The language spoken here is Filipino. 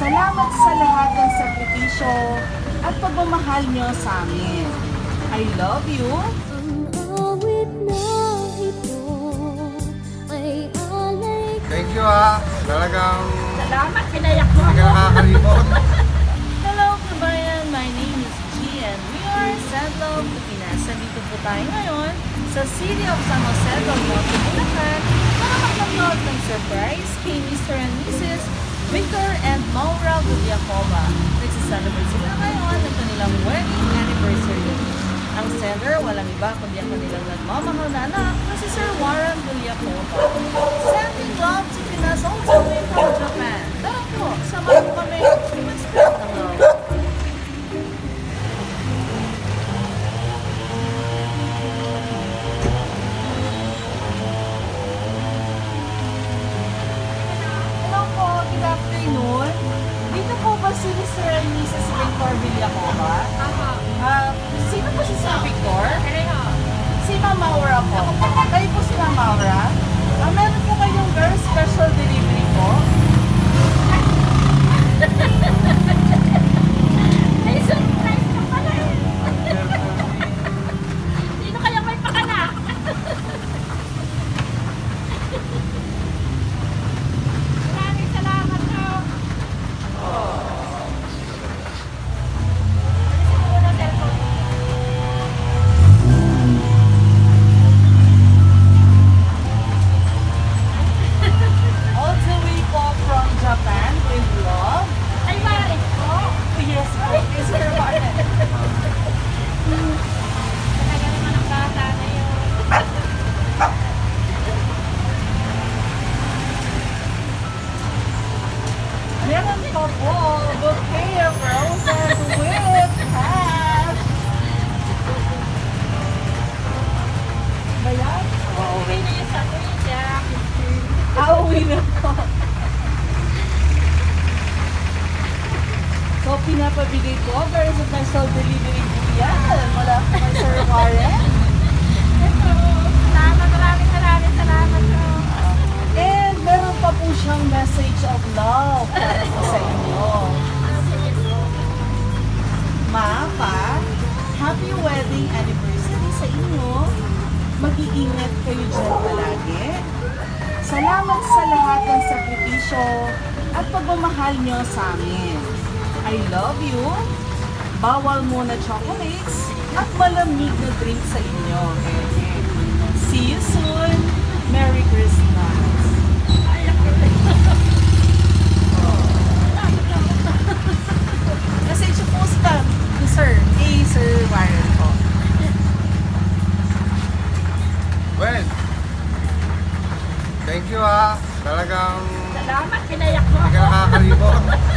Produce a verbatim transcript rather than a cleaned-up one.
Salamat sa lahat ng sakripisyo at pagmamahal nyo sa amin. I love you. Thank you ha. Talagang Salamat, pinayak mo hindi ka ako. nakakalimot. Hello kabayan, my name is G and we are Sandal Pinas. Nandito po tayo ngayon sa City of San Jose del Monte, Bulacan para magpanood ng surprise kay Mister and Missus Victor and Maura Gudiacova. Nagsiselebrate sila ngayon ng kanilang wedding anniversary. Ang sender, walang iba kundi ang kanilang nagmamahal na anak na si Sir Warren Gudiacova. Sending love to Pinas all the way from Japan. Tara po, samahan mo kami mag-spread ng love. Hello po, good afternoon. Dito po ba si Mister and Missus Victor Gudiacova? Aha. Ah, sino po si Sir Victor? Pareho. Si Ma'am Maura po. Kayo po si Ma'am Maura? Ah, meron po kayong girl special delivery po? Ay, surprise ka pala. Sino kaya may pakana? Maraming salamat po. All the way po from Japan with love. Ay, Mari po. Yes po, is Sir Warren. Talaga naman ang bata na yun. Meron pa po, bouquet of roses with cash. Ba yan? Uuwi na yun sa kuya. Ah, uwi na po. So, pinapabigay ko, very special delivery po yan. Wala po kay Sir Warren. Salamat, maraming maraming salamat po. And meron pa po siyang message of love para po sa inyo. Ma, Pa, happy wedding anniversary sa inyo. Mag-iingat kayo dyan palagi. Salamat sa lahat ng sakripisyo at pagmamahal nyo sa amin. I love you. Bawal muna chocolates at malamig na drink sa inyo. See you soon. Merry Christmas. Message po sa to Sir, kay Sir Warren po. Well, thank you ha. Talagang Salamat, pinayak mo hindi ka ako. nakakalimot.